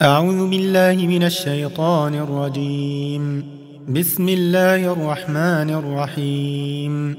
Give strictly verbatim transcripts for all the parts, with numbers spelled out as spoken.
أعوذ بالله من الشيطان الرجيم. بسم الله الرحمن الرحيم.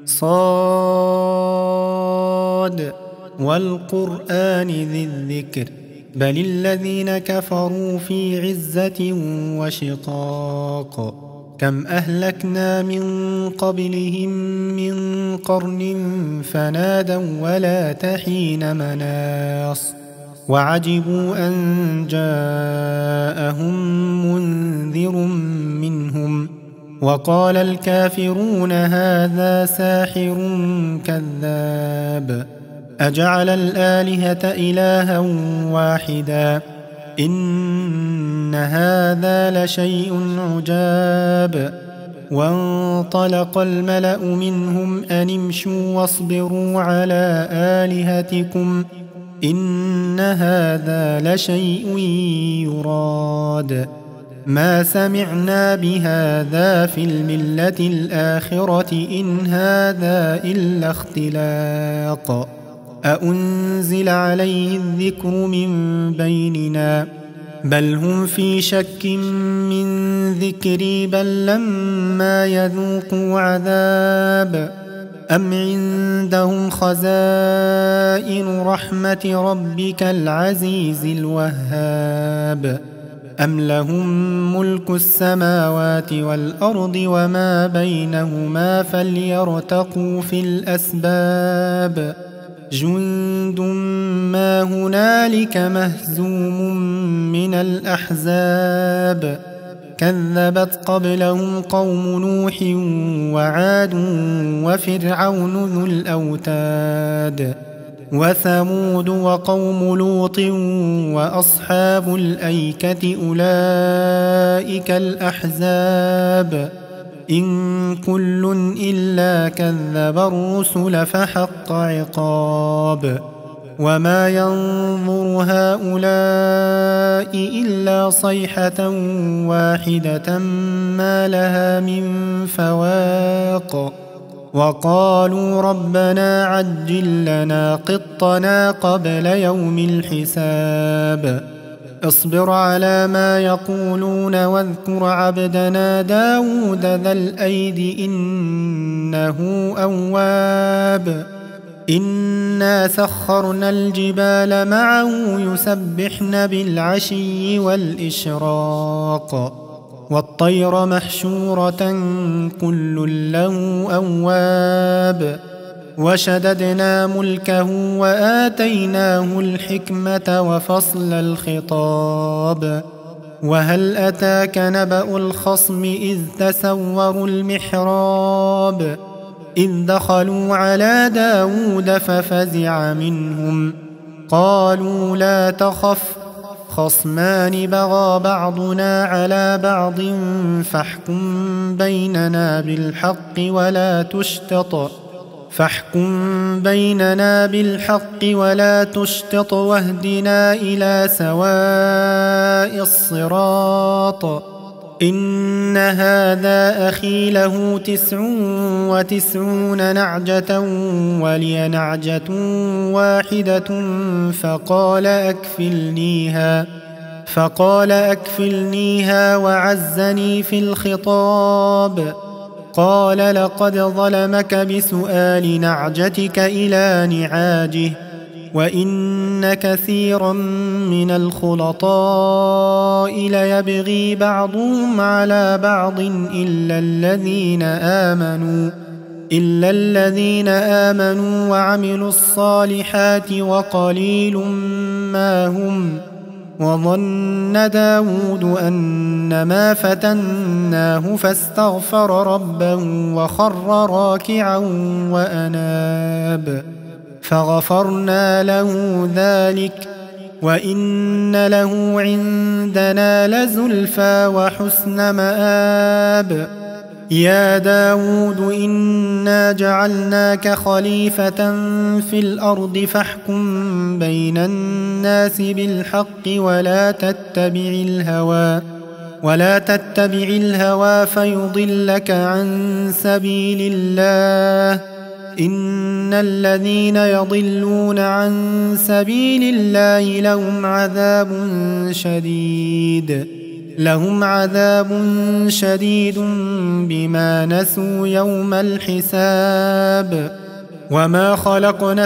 صاد والقرآن ذي الذكر بل الذين كفروا في عزة وشقاق. كم أهلكنا من قبلهم من قرن فنادوا ولا تحين مناص وعجبوا أن جاءهم منذر منهم وقال الكافرون هذا ساحر كذاب أجعل الآلهة إلها واحدا إن هذا لشيء عجاب. وانطلق الملأ منهم أن امشوا واصبروا على آلهتكم إن هذا لشيء يراد ما سمعنا بهذا في الملة الآخرة إن هذا إلا اختلاق أأنزل عليه الذكر من بيننا بل هم في شك من ذكري بل لما يذوقوا عذاب أم عندهم خزائن رحمة ربك العزيز الوهاب أم لهم ملك السماوات والأرض وما بينهما فليرتقوا في الأسباب جند ما هنالك مهزوم من الأحزاب كذبت قبلهم قوم نوح وعاد وفرعون ذو الأوتاد وثمود وقوم لوط وأصحاب الأيكة أولئك الأحزاب إن كل إلا كذب الرسل فحق عقاب وما ينظر هؤلاء إلا صيحة واحدة ما لها من فواق وقالوا ربنا عجل لنا قطنا قبل يوم الحساب اصبر على ما يقولون واذكر عبدنا داود ذا الأيد إنه أواب إنا سخرنا الجبال معه يسبحن بالعشي والإشراق والطير محشورة كل له أواب وشددنا ملكه وآتيناه الحكمة وفصل الخطاب وهل أتاك نبأ الخصم إذ تسوروا المحراب إذ دخلوا على داود ففزع منهم قالوا لا تخف خصمان بغى بعضنا على بعض فاحكم بيننا بالحق ولا تشتط فاحكم بيننا بالحق ولا تشتط واهدنا إلى سواء الصراط إن هذا أخي له تسع وتسعون نعجة ولي نعجة واحدة فقال أكفلنيها فقال أكفلنيها وعزني في الخطاب قال لقد ظلمك بسؤال نعجتك إلى نعاجه وإن كثيرا من الخلطاء ليبغي بعضهم على بعض إلا الذين آمنوا إلا الذين آمنوا وعملوا الصالحات وقليل ما هم وظن داود أنما فتناه فاستغفر ربه وخر راكعا وأناب فغفرنا له ذلك وإن له عندنا لزلفى وحسن مآب يا داود إنا جعلناك خليفة في الأرض فاحكم بين الناس بالحق ولا تتبع الهوى ولا تتبع الهوى فيضلك عن سبيل الله إن الذين يضلون عن سبيل الله لهم عذاب شديد لهم عذاب شديد بما نسوا يوم الحساب وما خلقنا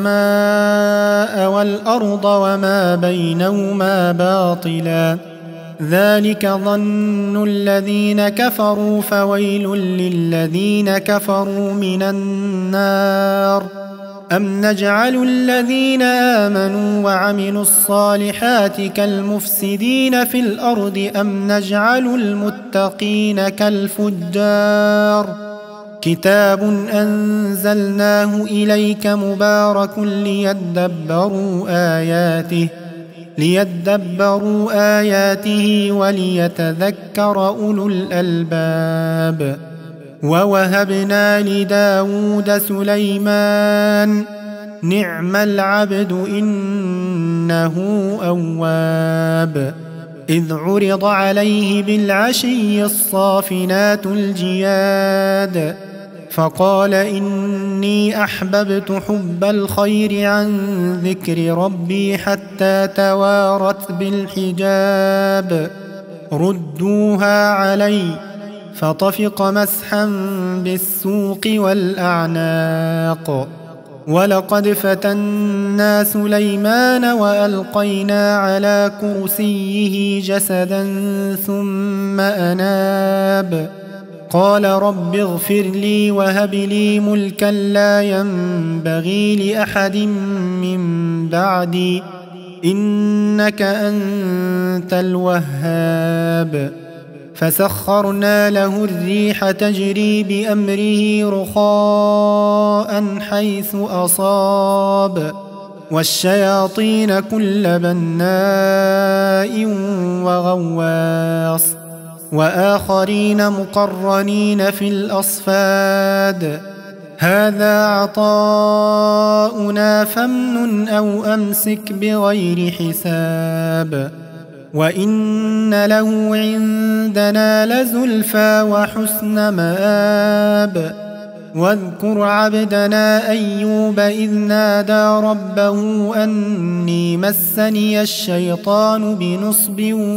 السماء والأرض وما بينهما باطلا ذلك ظن الذين كفروا فويل للذين كفروا من النار أم نجعل الذين آمنوا وعملوا الصالحات كالمفسدين في الأرض أم نجعل المتقين كالفجار كتاب أنزلناه إليك مبارك ليدبروا آياته ليدبروا آياته وليتذكر أولو الألباب ووهبنا لداود سليمان نعم العبد إنه أواب إذ عرض عليه بالعشي الصافنات الجياد فقال إني أحببت حب الخير عن ذكر ربي حتى توارت بالحجاب ردوها علي فطفق مسحا بالسوق والأعناق ولقد فتنا سليمان وألقينا على كرسيه جسدا ثم أناب قال رب اغفر لي وهب لي ملكا لا ينبغي لأحد من بعدي إنك أنت الوهاب فسخرنا له الريح تجري بأمره رخاء حيث أصاب والشياطين كل بناء وغواص وآخرين مقرنين في الأصفاد هذا عطاؤنا فامنن أو أمسك بغير حساب وإن له عندنا لزلفى وحسن مآب واذكر عبدنا أيوب إذ نادى ربه أني مسني الشيطان بنصب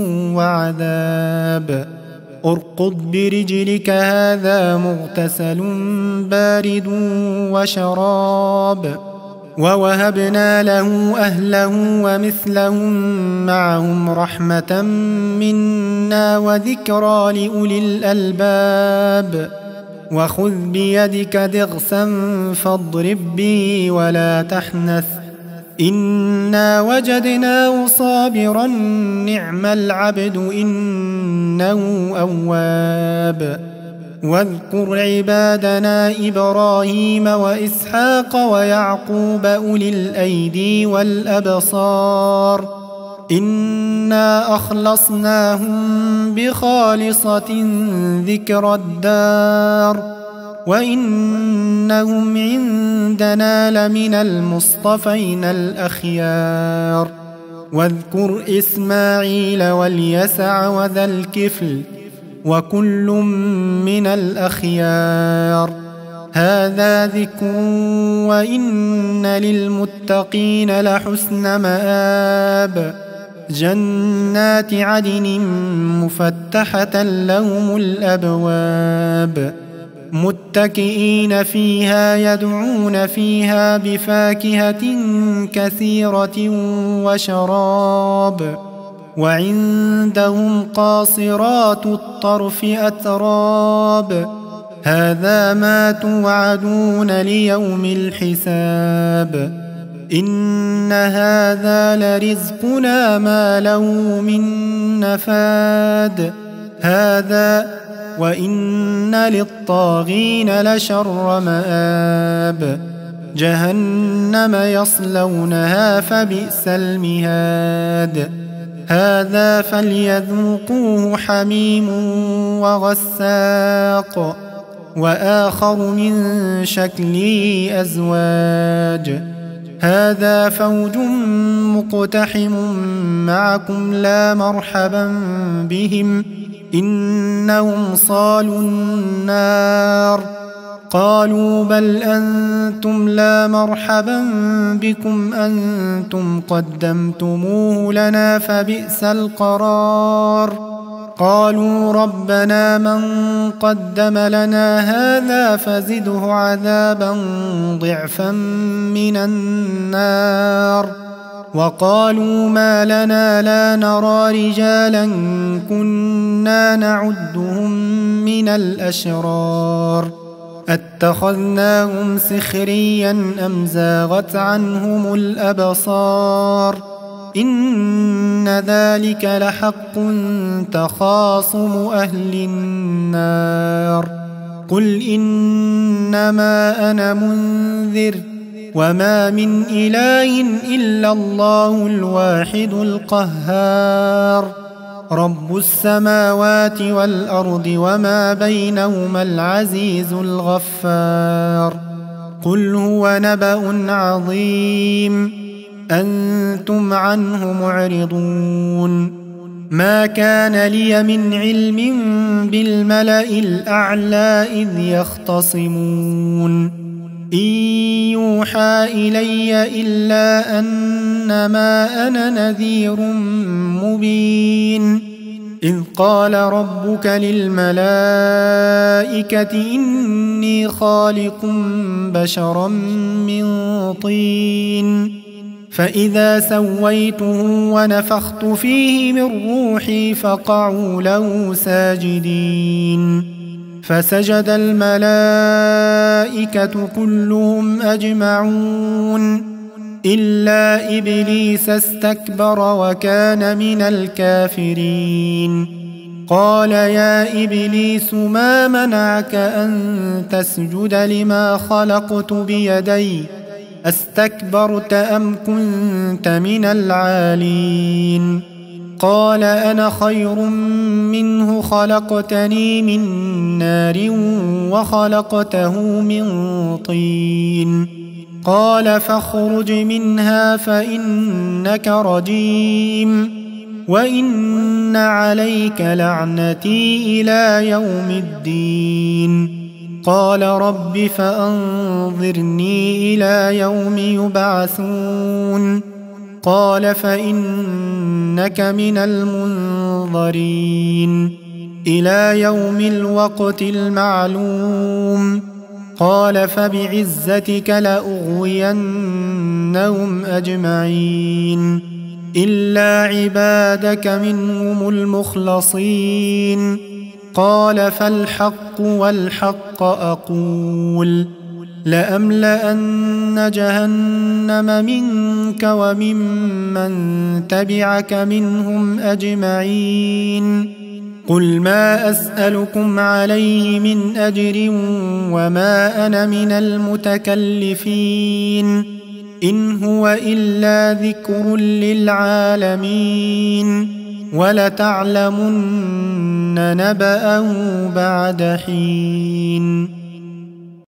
وعذاب ارقض برجلك هذا مغتسل بارد وشراب ووهبنا له أهله ومثلهم معهم رحمة منا وذكرى لأولي الألباب وخذ بيدك ضغثا فاضرب به ولا تحنث إنا وجدناه صابرا نعم العبد إنه أواب واذكر عبادنا إبراهيم وإسحاق ويعقوب أولي الأيدي والأبصار إنا أخلصناهم بخالصة ذكر الدار وإنهم عندنا لمن المصطفين الأخيار واذكر إسماعيل واليسع وذا الكفل وكل من الأخيار هذا ذكر وإن للمتقين لحسن مآب جنات عدن مفتحة لهم الأبواب متكئين فيها يدعون فيها بفاكهة كثيرة وشراب وعندهم قاصرات الطرف أتراب هذا ما توعدون ليوم الحساب إن هذا لرزقنا ما له من نفاد هذا وإن للطاغين لشر مآب جهنم يصلونها فبئس المهاد هذا فليذوقوه حميم وغساق وآخر من شكله أزواج هذا فوج مقتحم معكم لا مرحبا بهم إنهم صالوا النار قالوا بل أنتم لا مرحبا بكم أنتم قدمتموه لنا فبئس القرار. قالوا ربنا من قدم لنا هذا فزده عذابا ضعفا من النار. وقالوا ما لنا لا نرى رجالا كنا نعدهم من الأشرار أتخذناهم سخريا أم زاغت عنهم الأبصار إن ذلك لحق تخاصم أهل النار. قل إنما أنا منذر وما من إله إلا الله الواحد القهار رب السماوات والأرض وما بينهما العزيز الغفار. قل هو نبأ عظيم أنتم عنه معرضون. ما كان لي من علم بالملأ الأعلى إذ يختصمون إن يوحى إلي إلا أنما أنا نذير مبين. إذ قال ربك للملائكة إني خالق بشرا من طين فإذا سويته ونفخت فيه من روحي فقعوا له ساجدين. فسجد الملائكة كلهم أجمعون إلا إبليس استكبر وكان من الكافرين. قال يا إبليس ما منعك أن تسجد لما خلقت بيدي أستكبرت أم كنت من العالين؟ قال أنا خير منه خلقتني من نار وخلقته من طين. قال فاخرج منها فإنك رجيم وإن عليك لعنتي إلى يوم الدين. قال رب فأنظرني إلى يوم يبعثون. قال فإنك من المنظرين إلى يوم الوقت المعلوم. قال فبعزتك لأغوينهم أجمعين إلا عبادك منهم المخلصين. قال فالحق والحق أقول لأملأن جهنم منك وممن تبعك منهم أجمعين. قل ما أسألكم عليه من أجر وما أنا من المتكلفين إن هو إلا ذكر للعالمين ولتعلمن نبأه بعد حين.